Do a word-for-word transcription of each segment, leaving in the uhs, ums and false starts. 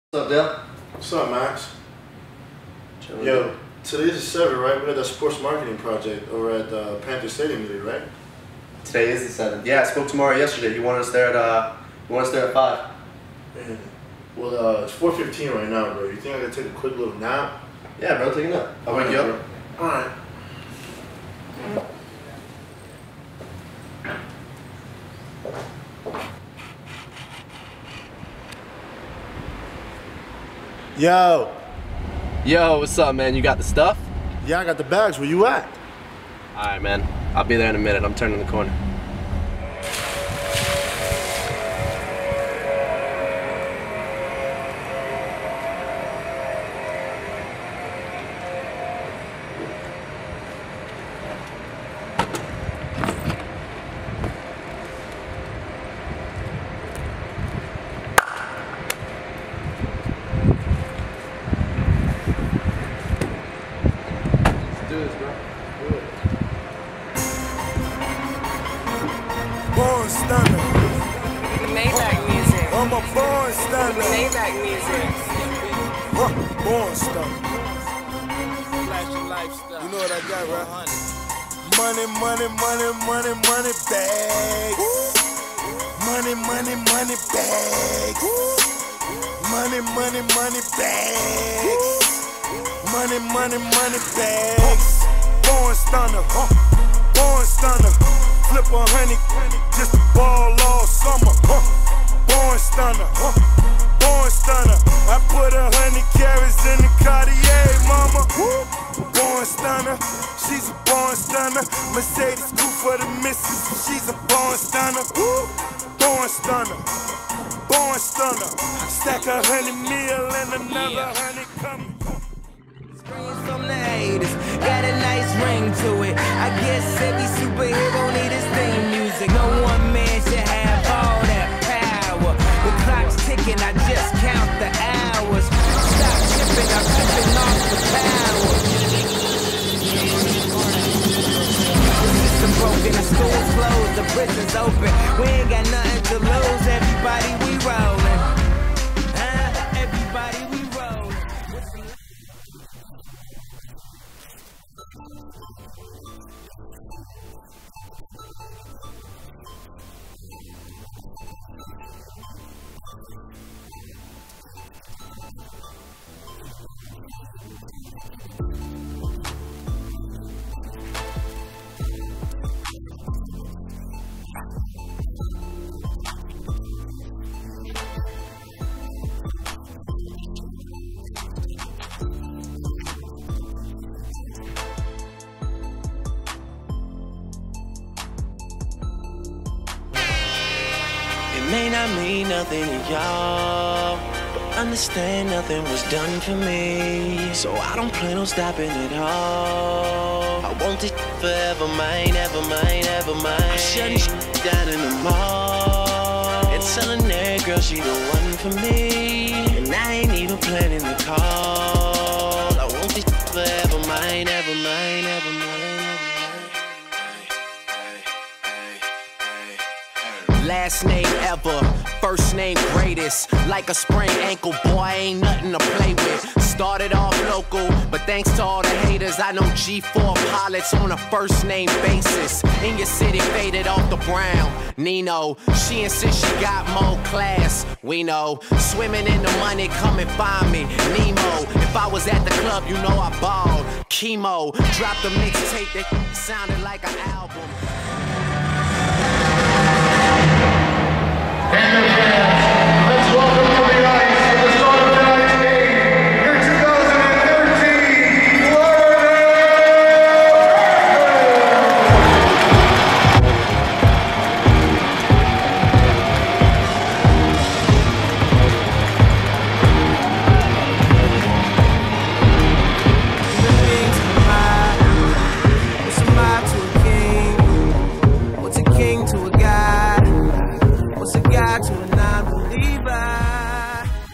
What's up, Dale? What's up, Max? Chilling. Yo, today's the seventh, right? We had that sports marketing project over at the Panther Stadium today, right? Today is the seventh. Yeah, I spoke to Mario yesterday. He wanted us there at uh, he wanted us there at five. Man. Well, uh, it's four fifteen right now, bro. You think I could take a quick little nap? Yeah, bro, take a nap. I'll wake you up. All right. Yo. Yo, what's up, man? You got the stuff? Yeah, I got the bags. Where you at? All right, man. I'll be there in a minute. I'm turning the corner. Born stunner. Maybach music. I'm a born stunner. Maybach music. Huh, born stunner. You know what I got, right? Money, money, money, money, money bags. Money, money, money bags. Money, money, money bags. Money, money, money bags. Born stunner. Huh, born stunner. Flip a honey, just a ball all summer. Huh. Born stunner, huh. Born stunner. I put a hundred carats in the Cartier, mama. Woo. Born stunner, she's a born stunner. Mercedes coupe for the missus, she's a born stunner. Woo. Born stunner, born stunner. Stack a hundred mil and another yeah. hundred coming. From the haters, got a nice ring to it. I guess every superhero need his theme music. No one man should have all that power. The clock's ticking, I just count the hours. Stop tripping, I'm tripping off the power. The system broken, the school's closed, the prison's open. We ain't got nothing to lose, everybody we rollin'. Huh? Everybody we rollin'. It may not mean nothing to y'all, but understand nothing was done for me. So I don't plan on stopping at all. I want this forever mine, ever mine, ever mine. I'm shutting down in the mall and telling that girl she the one for me. And I ain't even planning the call. I want this forever mine, ever mine, ever mine. Last name ever, first name greatest. Like a sprained ankle, boy, ain't nothing to play with. Started off local, but thanks to all the haters, I know G four pilots on a first name basis. In your city, faded off the brown. Nino, she insists she got more class. We know, swimming in the money, come and find me. Nemo, if I was at the club, you know I balled. Chemo, dropped a mixtape that sounded like an album. Panther fans, let's welcome to the ice for the start of tonight's game, your two thousand thirteen Florida! What's a mob to a king? What's a king to a god? What's a god to a non-believer?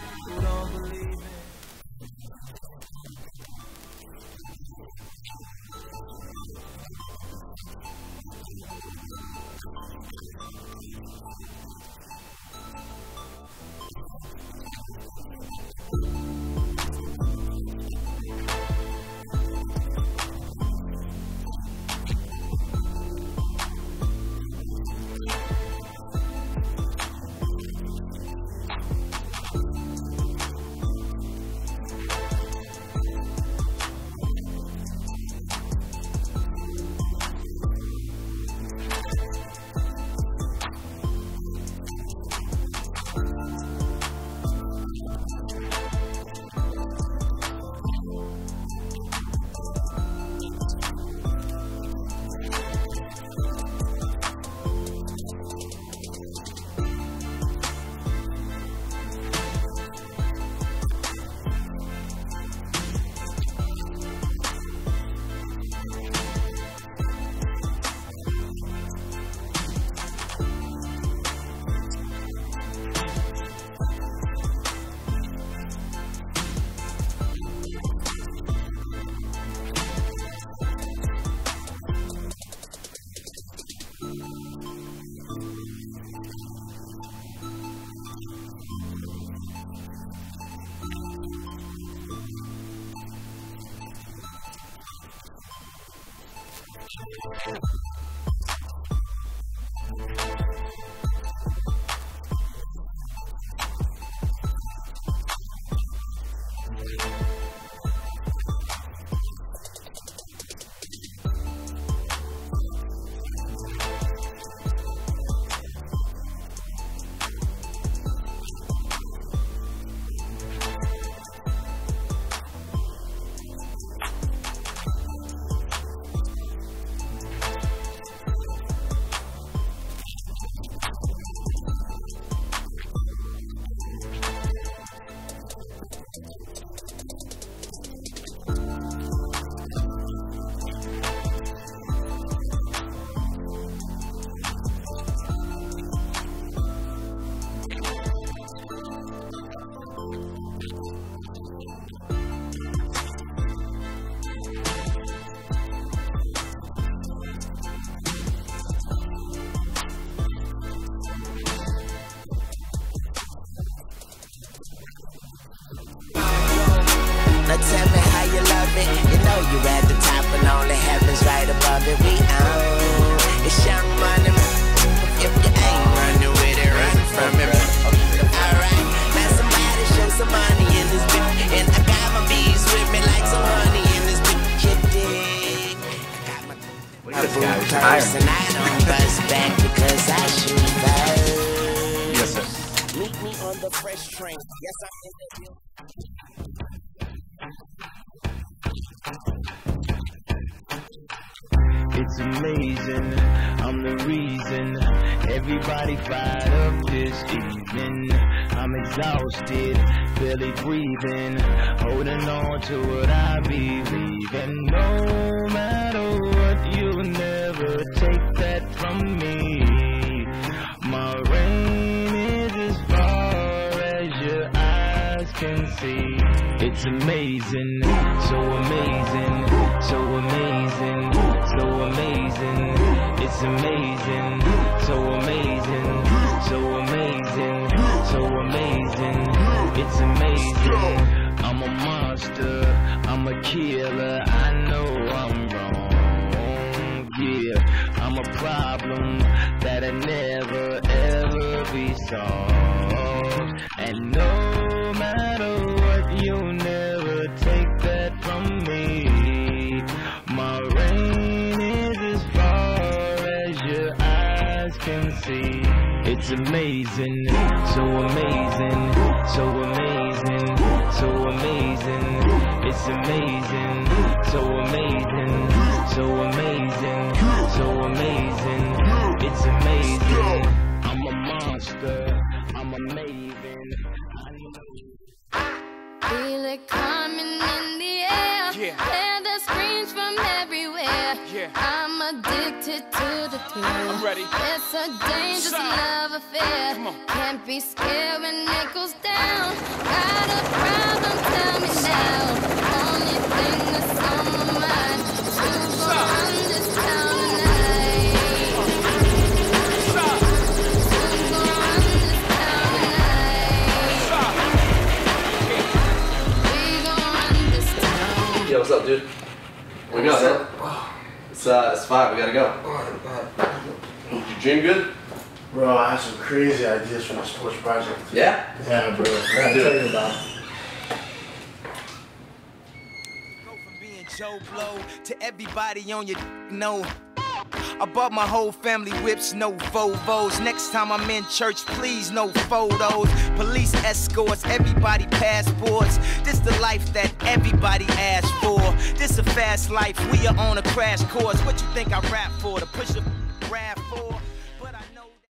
this guy. He's retiring. And I don't bust back because I shoot first. Yes, sir. Meet me on the fresh train. Yes, I'm in the It's amazing, I'm the reason everybody fired up this evening. I'm exhausted, barely breathing, holding on to what I believe in. No matter what, you'll never take that from me. My reign is as far as your eyes can see. It's amazing, so amazing, so amazing, so amazing. It's amazing, so amazing, so amazing, so amazing. It's amazing. I'm a monster, I'm a killer. I know I'm wrong. Yeah, I'm a problem that'll never ever be solved. And no matter what, you'll never take that from me. My reign is as far as your eyes can see. It's amazing, so amazing, so amazing, so amazing. It's amazing, so amazing, so amazing, so amazing. It's amazing. I'm a monster, I'm a maven. I know. Feel it coming in the air. Yeah. Hear the screams from everywhere. Yeah. I'm addicted to the thrill. I'm ready. It's a dangerous Shot. love affair. Come on. Can't be scared when it goes down. Got a problem? Tell me now. Only thing that's on my mind. I'm gonna run this town tonight. Stop. I'm gonna run this town tonight. We gonna run this town. Yo, what's up, dude? We got it. It's uh, it's five. We gotta go. Did you dream good? Bro, I have some crazy ideas for my sports project. Yeah. Yeah, bro. I gotta do tell it. you about it. Go from being Joe Blow to everybody on your know. I bought my whole family whips, no Volvos. Next time I'm in church, please no photos. Police escorts, everybody passports. This the life that everybody asked for. This a fast life, we are on a crash course. What you think I rap for? To push a graph